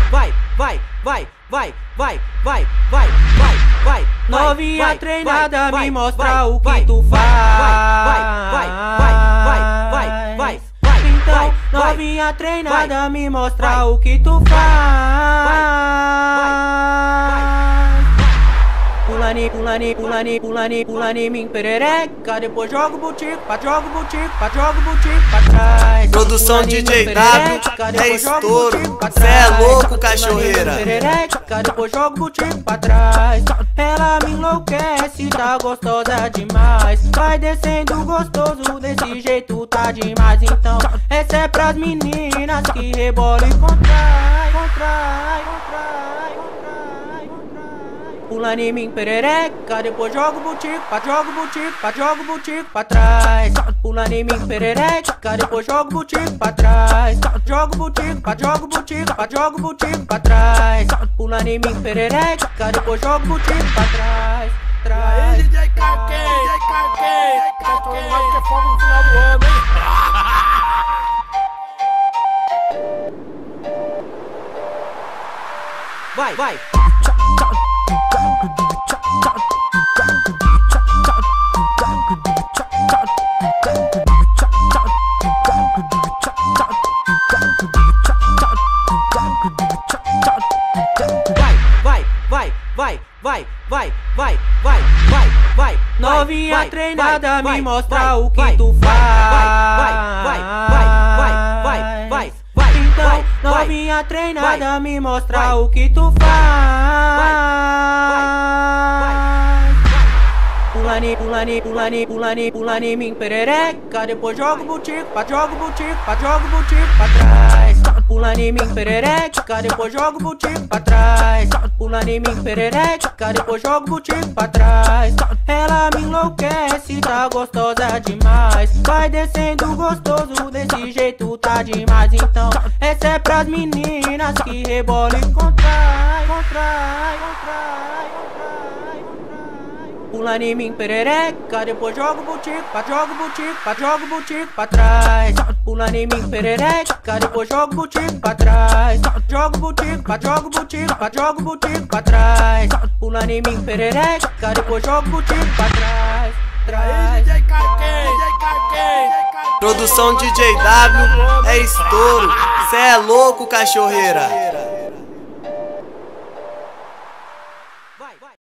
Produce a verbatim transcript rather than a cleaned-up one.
vai, vai, vai, vai, vai, vai, vai, vai, vai. Novinha treinada, me mostra o que tu faz. Vai, vai, vai, vai, vai, vai. Então, novinha treinada, me mostra o que tu faz. Pulani, pulani, pulani, pulani, pulani, me perereca. Depois joga o butico, pra joga o butico, pra joga o butico pra trás. Produção D J W, é estouro. Cê é louco, cachorreira. Perereca, depois joga o butico pra trás. Ela me enlouquece, tá gostosa demais. Vai descendo gostoso, desse jeito tá demais. Então, essa é pras meninas que rebola e contrai, contrai, contrai, contrai, contrai. Pulando em mim, perereca, depois joga o butico, pra joga o butico, pra joga o butico pra trás. Pulando em mim, perereca, depois joga o butico pra trás. Joga o butico, pra joga o butico, pra joga o butico pra trás. Pulando em mim, perereca, depois joga o butico pra trás. Trás. D J Carquei, D J Carquei, tá falando mais que é fogo no final do ano, hein? Vai, vai. Vai, vai, vai, vai, vai, vai, vai, vai, vai. Novinha treinada, me mostra o que tu faz. Vai, vai, vai, vai, vai, vai, vai. Então, novinha treinada, me mostra o que tu faz. Pulani, pulani, pulani, pulani, pulani, me perereca. Depois joga o butico, pra joga o butico, pra joga o butico pra trás. Pulani, me perereca, depois joga o butico pra trás. Pulani, me perereca, depois joga o butico pra trás. Ela me enlouquece, tá gostosa demais. Vai descendo gostoso, desse jeito tá demais. Então, essa é pras meninas que rebola e contrai, contrai, contrai, contrai. Pulando em mim, perereca, depois joga o butico, pra joga o butico, pra joga o butico pra trás. Pulando em mim, perereca, depois joga o butico pra trás. Joga o butico, pra joga o butico, pra joga o butico pra trás. Pulando em mim, perereca, depois joga o butico pra trás. Trás. D J Carquei, D J Carquei. Produção D J W, é estouro. Cê é louco, cachorreira.